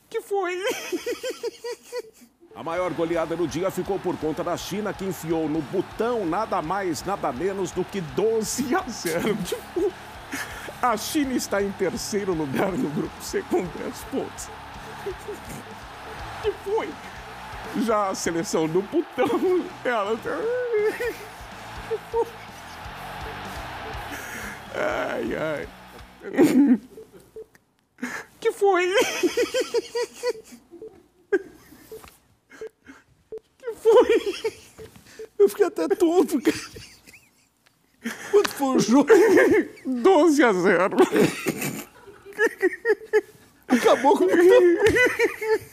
Que foi? A maior goleada do dia ficou por conta da China, que enfiou no botão nada mais, nada menos do que 12-0. Tipo, a China está em terceiro lugar no grupo C com 10 pontos. Que foi? Já a seleção do botão, ela... Que foi? Ai, ai. Que foi? Que foi? Eu fiquei até tonto, cara. Quanto foi o jogo? 12-0. Acabou com o